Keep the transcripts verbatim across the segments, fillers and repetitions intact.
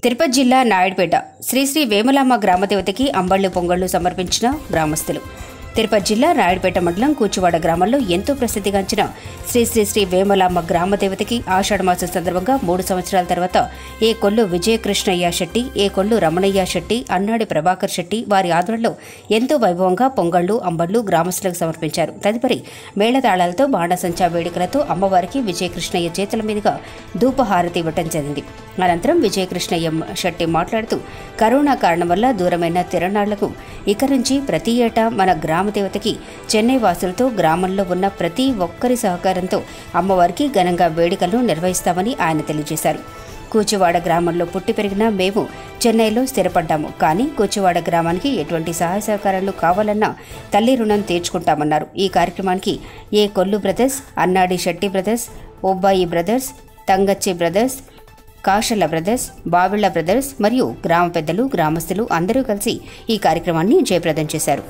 తిరుపతి జిల్లా నాయుడుపేట శ్రీ శ్రీ వేములమ్మ గ్రామదేవతకి అంబళ్ళు పొంగళ్లు సమర్పించిన గ్రామస్తులు. తిరుపతి జిల్లా నాయుడుపేట మండలం కూచువాడ గ్రామంలో ఎంతో ప్రసిద్ధిగాంచిన శ్రీ శ్రీ శ్రీ వేములమ్మ గ్రామదేవతకి ఆషాఢమాసం సందర్భంగా మూడు సంవత్సరాల తర్వాత ఏ కొల్లు విజయకృష్ణయ్య శెట్టి, ఏ కొల్లు రమణయ్య శెట్టి, అన్నాడి ప్రభాకర్ శెట్టి వారి ఆధ్వర్యంలో ఎంతో వైభవంగా పొంగళ్లు, అంబళ్లు గ్రామస్తులకు సమర్పించారు. తదుపరి మేళతాళాలతో బాణసంచా వేడుకలతో అమ్మవారికి విజయకృష్ణయ్య చేతుల మీదుగా ధూపహారతి ఇవ్వటం జరిగింది. అనంతరం విజయకృష్ణయ్య శెట్టి మాట్లాడుతూ కరోనా కారణం వల్ల దూరమైన తిరణాళ్లకు ఇక నుంచి ప్రతి ఏటా మన గ్రామదేవతకి చెన్నై వాసులతో గ్రామంలో ఉన్న ప్రతి ఒక్కరి సహకారంతో అమ్మవారికి ఘనంగా వేడుకలను నిర్వహిస్తామని ఆయన తెలియజేశారు. కూచువాడ గ్రామంలో పుట్టి పెరిగిన మేము చెన్నైలో స్థిరపడ్డాము. కానీ కూచువాడ గ్రామానికి ఎటువంటి సహాయ సహకారాలు కావాలన్నా తల్లి రుణం తీర్చుకుంటామన్నారు. ఈ కార్యక్రమానికి ఏ Kollu brothers, Annadi Shetty brothers, Obbayi brothers, Tangachchi brothers, Kashala brothers, Bavilla brothers మరియు గ్రామ పెద్దలు, గ్రామస్తులు అందరూ కలిసి ఈ కార్యక్రమాన్ని జయప్రదం చేశారు.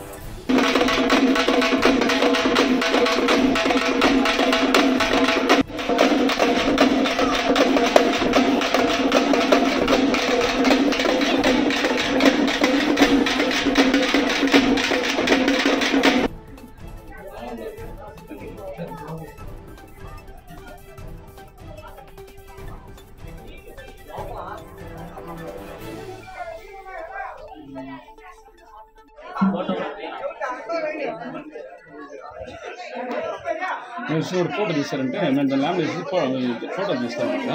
మీరు చూడు ఫోటో తీస్తారంటే మేము దాని ల్యాండ్ వేసి ఫోటో తీస్తాం.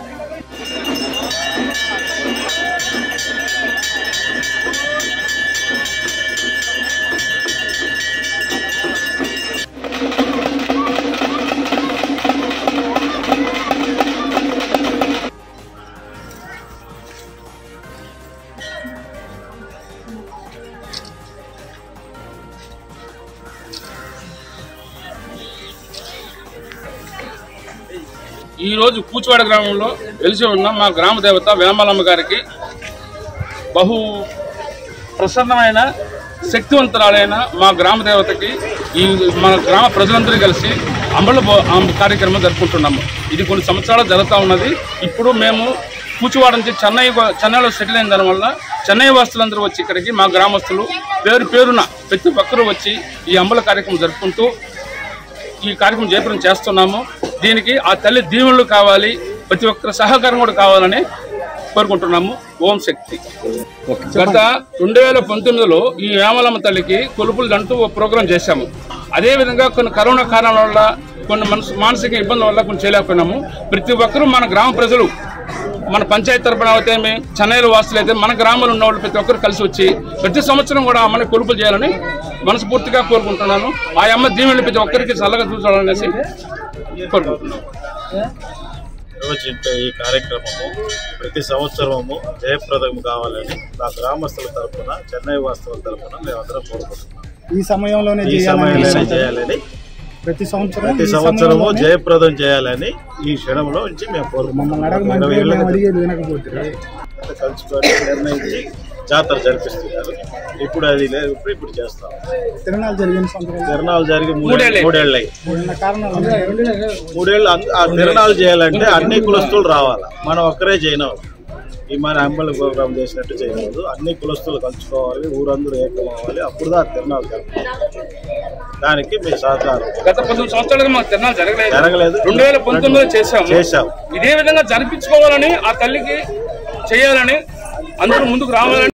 ఈ రోజు కూచువాడ గ్రామంలో వెలిసి ఉన్న మా గ్రామ దేవత వేమలమ్మ గారికి బహు ప్రసన్నమైన శక్తివంతురాలైన మా గ్రామ దేవతకి ఈ మన గ్రామ ప్రజలందరూ కలిసి అంబళ్ళ కార్యక్రమం జరుపుకుంటున్నాము. ఇది కొన్ని సంవత్సరాలు జరుగుతూ ఉన్నది. ఇప్పుడు మేము కూచువాడ నుంచి చెన్నై చెన్నైలో సెటిల్ అయిన దానివల్ల చెన్నై వాసులందరూ వచ్చి ఇక్కడికి మా గ్రామస్తులు పేరు పేరున ప్రతి ఒక్కరూ వచ్చి ఈ అంబళ్ళ కార్యక్రమం జరుపుకుంటూ ఈ కార్యక్రమం జయప్రదం చేస్తున్నాము. దీనికి ఆ తల్లి దీవెనలు కావాలి, ప్రతి ఒక్కరి సహకారం కూడా కావాలని కోరుకుంటున్నాము. ఓం శక్తి. గత రెండు వేల పంతొమ్మిదిలో ఈ వేమలమ్మ తల్లికి కొలుపులు అంటూ ఒక ప్రోగ్రాం చేశాము. అదేవిధంగా కొన్ని కరోనా కారణాల వల్ల కొన్ని మనసు మానసిక ఇబ్బందుల వల్ల కొన్ని చేయలేకపోయినాము. ప్రతి ఒక్కరూ మన గ్రామ ప్రజలు, మన పంచాయతీ తరపున అయితే చెన్నైలో వాసులు అయితే మన గ్రామంలో ఉన్న వాళ్ళు ప్రతి ఒక్కరు కలిసి వచ్చి ప్రతి సంవత్సరం కూడా అమ్మని కొలుపులు చేయాలని మనస్ఫూర్తిగా కోరుకుంటున్నాను. ఆ అమ్మ దీవెనలు ప్రతి ఒక్కరికి చల్లగా చూడాలనేసి కోరుకుంటున్నాను. రోజు ఈ కార్యక్రమము ప్రతి సంవత్సరము జయప్రదం కావాలని మా గ్రామస్తుల తరఫున, చెన్నై వాస్తువుల తరఫున మేమందరం కోరుకుంటున్నాం. ఈ సమయంలోనే ఈ సమయంలోనే చేయాలని, ప్రతి సంవత్సరం ప్రతి సంవత్సరము జయప్రదం చేయాలని ఈ క్షణంలో నుంచి మేము కోరుకుంటున్నాం. కలుసుకొని నిర్ణయించి జాతర జరిపిస్తున్నారు. ఇప్పుడు అది లేదు, ఇప్పుడు ఇప్పుడు చేస్తాం. తిరణాలు జరిగిన తిరణాలు జరిగి మూడేళ్ళు మూడేళ్ళు మూడేళ్ళు ఆ తిరణాలు చేయాలంటే అన్ని కులస్తులు రావాలి. మనం ఒక్కరే చేయనవు. ఈ మన అంబళ్ళ ప్రోగ్రాం చేసినట్టు చేయలేదు. అన్ని కులస్తులు కలుసుకోవాలి, ఊరందరూ ఏకమవ్వాలి. అప్పుడు ఆ తిరణాలు జరుగుతాయి. దానికి మీ సహకారం. గత పద్దెనిమిది సంవత్సరాలుగా మాకు తిరణాలు జరగలేదు జరగలేదు రెండు వేల పంతొమ్మిదిలో చేసాము చేసాం ఇదే విధంగా జరిపించుకోవాలని, ఆ తల్లికి చేయాలని, అందరూ ముందుకు రావాలని